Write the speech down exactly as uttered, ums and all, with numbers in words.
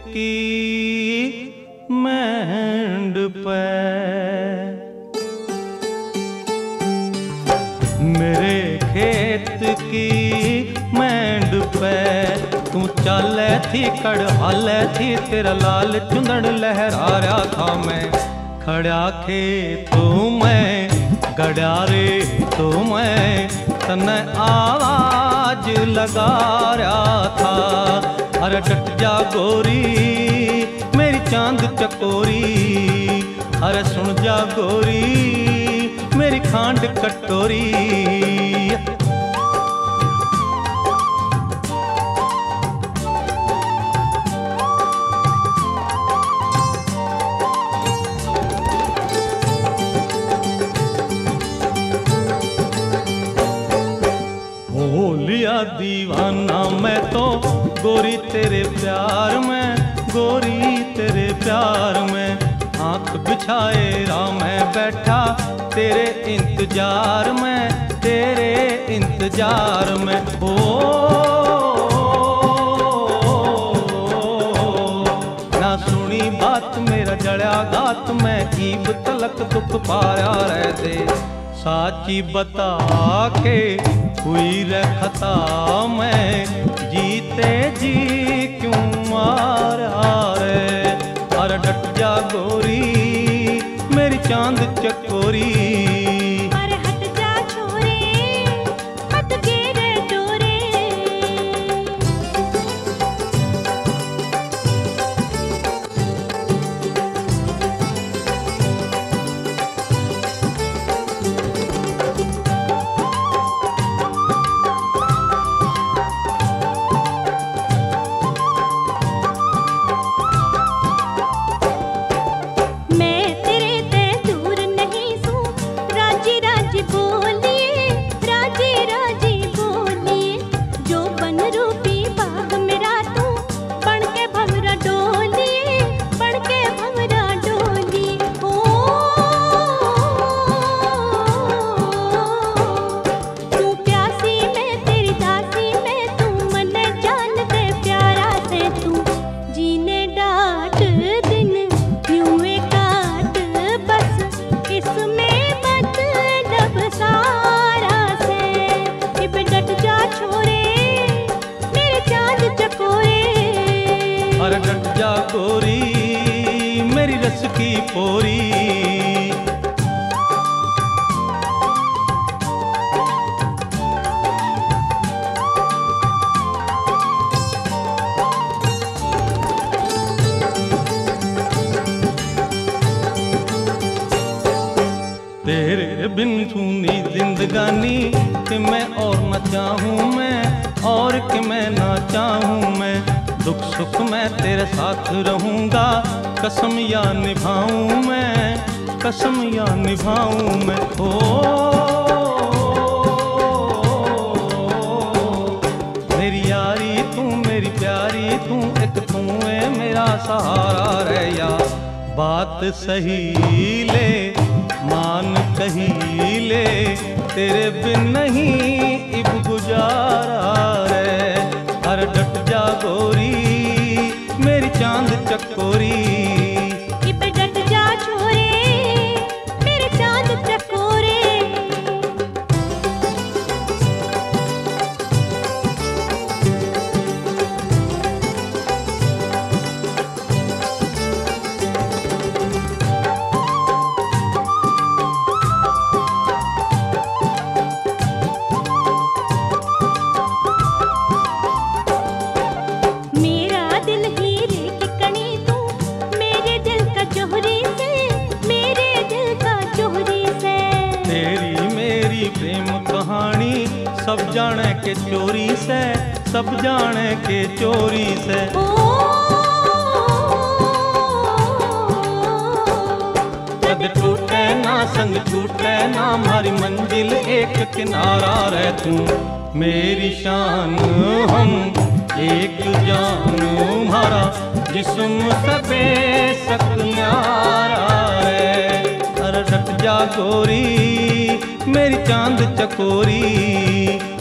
की मेंढ पे, मेरे खेत की मेंढ पे तू चाले थी कड़हाले थी, तेरा लाल चुंदड़ लहरा रहा था मैं खड़ा खेतों में, गड़ा रे तो मैं तने आवाज लगा रहा था। अरे डट जा गोरी मेरी चांद चकोरी, अरे सुन जा गोरी मेरी खांड कटोरी। हो लिया दीवाना मैं तो गोरी तेरे प्यार में, गोरी तेरे प्यार में। आंख बिछाए राह में बैठा तेरे इंतजार में, तेरे इंतजार में। ओ ना सुनी बात मेरा जड़ा गात में, ईब तलक दुख पाया रह दे। साची बता के हुई रे खता मैं, जीते जी क्यों मारा रे। अरे डट जा गोरी मेरी चांद चकोरी, अरे हट जा छोरे मत गिरे डोरे। अरे डट जा गोरी मेरी रस की पोरी। तेरे बिन सुनी जिंदगानी कि मैं और न चाहूँ मैं, और कि मैं ना चाहूँ मैं। दुख सुख मैं तेरे साथ रहूँगा, कसम या निभाऊँ मैं, कसम या निभाऊँ मैं। ओ मेरी यारी तू मेरी प्यारी तू, एक तू है मेरा सहारा रह या। बात सही ले मान कही ले, तेरे बिन नहीं इब गुजारा रे। अरे डट जा गोरी मेरी चांद चकोरी, इब डट जा छोरे मेरे चांद चकोरे। सब जाने के चोरी से, सब जाने के चोरी से। कद टूटे ना संग छूटे ना, हमारी मंजिल एक किनारा रह तू मेरी शान हम एक जान, हमारा जिस्म सबे सक न्यारा है। अरे डट जा गोरी मेरी चांद चकोरी।